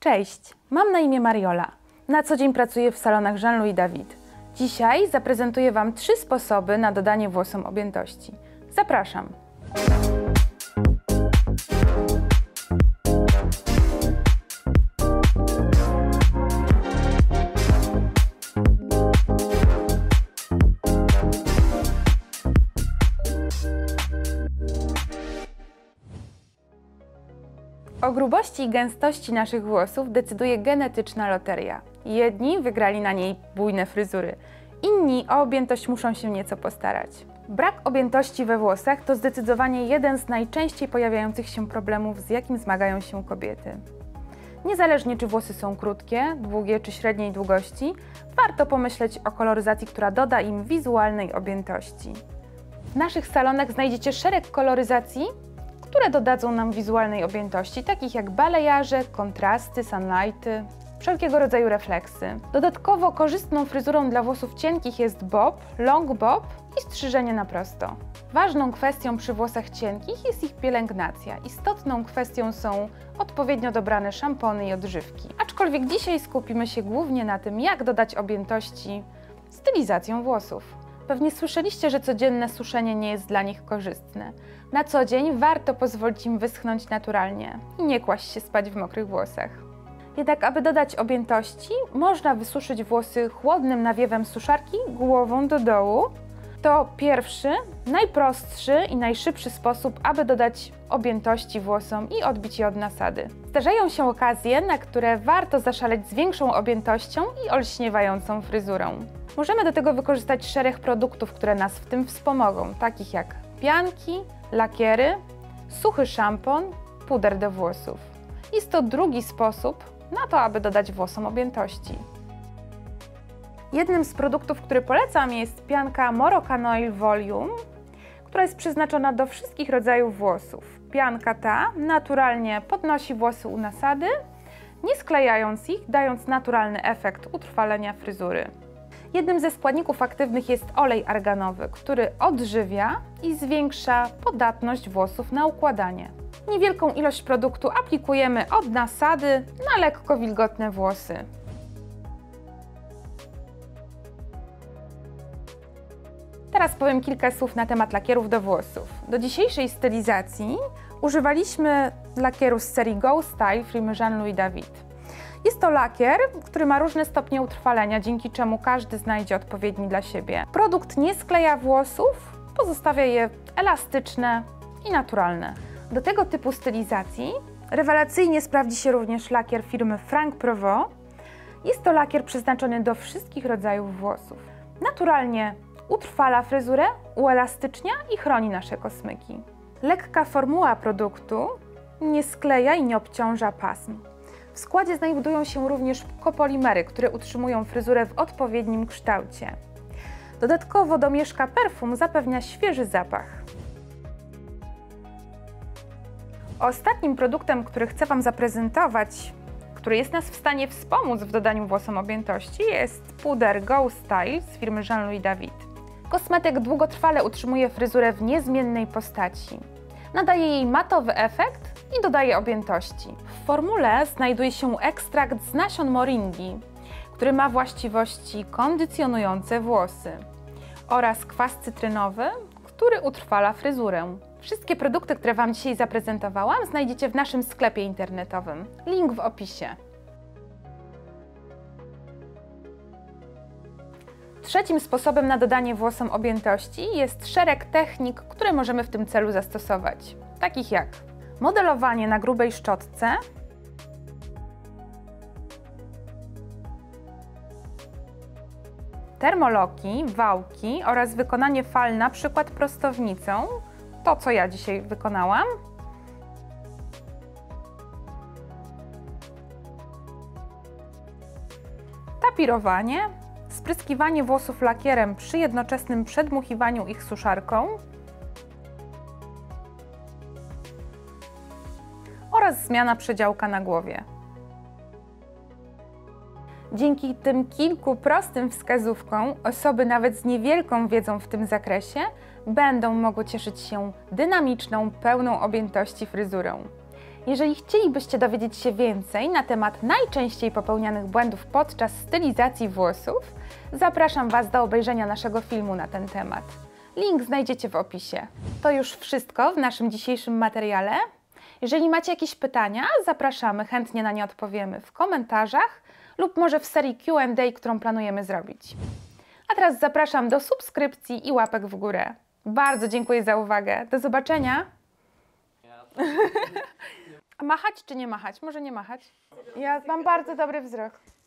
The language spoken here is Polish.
Cześć, mam na imię Mariola. Na co dzień pracuję w salonach Jean-Louis David. Dzisiaj zaprezentuję Wam 3 sposoby na dodanie włosom objętości. Zapraszam! O grubości i gęstości naszych włosów decyduje genetyczna loteria. Jedni wygrali na niej bujne fryzury, inni o objętość muszą się nieco postarać. Brak objętości we włosach to zdecydowanie jeden z najczęściej pojawiających się problemów, z jakim zmagają się kobiety. Niezależnie czy włosy są krótkie, długie czy średniej długości, warto pomyśleć o koloryzacji, która doda im wizualnej objętości. W naszych salonach znajdziecie szereg koloryzacji, które dodadzą nam wizualnej objętości, takich jak balejarze, kontrasty, sunlighty, wszelkiego rodzaju refleksy. Dodatkowo korzystną fryzurą dla włosów cienkich jest bob, long bob i strzyżenie na prosto. Ważną kwestią przy włosach cienkich jest ich pielęgnacja. Istotną kwestią są odpowiednio dobrane szampony i odżywki. Aczkolwiek dzisiaj skupimy się głównie na tym, jak dodać objętości stylizacją włosów. Pewnie słyszeliście, że codzienne suszenie nie jest dla nich korzystne. Na co dzień warto pozwolić im wyschnąć naturalnie i nie kłaść się spać w mokrych włosach. Jednak aby dodać objętości, można wysuszyć włosy chłodnym nawiewem suszarki głową do dołu. To pierwszy, najprostszy i najszybszy sposób, aby dodać objętości włosom i odbić je od nasady. Zdarzają się okazje, na które warto zaszaleć z większą objętością i olśniewającą fryzurą. Możemy do tego wykorzystać szereg produktów, które nas w tym wspomogą, takich jak pianki, lakiery, suchy szampon, puder do włosów. Jest to drugi sposób na to, aby dodać włosom objętości. Jednym z produktów, który polecam, jest pianka Moroccan Oil Volume, która jest przeznaczona do wszystkich rodzajów włosów. Pianka ta naturalnie podnosi włosy u nasady, nie sklejając ich, dając naturalny efekt utrwalenia fryzury. Jednym ze składników aktywnych jest olej arganowy, który odżywia i zwiększa podatność włosów na układanie. Niewielką ilość produktu aplikujemy od nasady na lekko wilgotne włosy. Teraz powiem kilka słów na temat lakierów do włosów. Do dzisiejszej stylizacji używaliśmy lakieru z serii Go Style firmy Jean-Louis David. Jest to lakier, który ma różne stopnie utrwalenia, dzięki czemu każdy znajdzie odpowiedni dla siebie. Produkt nie skleja włosów, pozostawia je elastyczne i naturalne. Do tego typu stylizacji rewelacyjnie sprawdzi się również lakier firmy Franck Provo. Jest to lakier przeznaczony do wszystkich rodzajów włosów. Naturalnie utrwala fryzurę, uelastycznia i chroni nasze kosmyki. Lekka formuła produktu nie skleja i nie obciąża pasm. W składzie znajdują się również kopolimery, które utrzymują fryzurę w odpowiednim kształcie. Dodatkowo domieszka perfum zapewnia świeży zapach. Ostatnim produktem, który chcę Wam zaprezentować, który jest nas w stanie wspomóc w dodaniu włosom objętości, jest puder Go Style z firmy Jean-Louis David. Kosmetyk długotrwale utrzymuje fryzurę w niezmiennej postaci. Nadaje jej matowy efekt i dodaje objętości. W formule znajduje się ekstrakt z nasion moringi, który ma właściwości kondycjonujące włosy, oraz kwas cytrynowy, który utrwala fryzurę. Wszystkie produkty, które Wam dzisiaj zaprezentowałam, znajdziecie w naszym sklepie internetowym. Link w opisie. Trzecim sposobem na dodanie włosom objętości jest szereg technik, które możemy w tym celu zastosować, takich jak modelowanie na grubej szczotce, termoloki, wałki oraz wykonanie fal na przykład prostownicą, to co ja dzisiaj wykonałam, tapirowanie, spryskiwanie włosów lakierem przy jednoczesnym przedmuchiwaniu ich suszarką oraz zmiana przedziałka na głowie. Dzięki tym kilku prostym wskazówkom osoby nawet z niewielką wiedzą w tym zakresie będą mogły cieszyć się dynamiczną, pełną objętości fryzurą. Jeżeli chcielibyście dowiedzieć się więcej na temat najczęściej popełnianych błędów podczas stylizacji włosów, zapraszam Was do obejrzenia naszego filmu na ten temat. Link znajdziecie w opisie. To już wszystko w naszym dzisiejszym materiale. Jeżeli macie jakieś pytania, zapraszamy, chętnie na nie odpowiemy w komentarzach lub może w serii Q&A, którą planujemy zrobić. A teraz zapraszam do subskrypcji i łapek w górę. Bardzo dziękuję za uwagę. Do zobaczenia. Machać czy nie machać? Może nie machać. Ja mam bardzo dobry wzrok.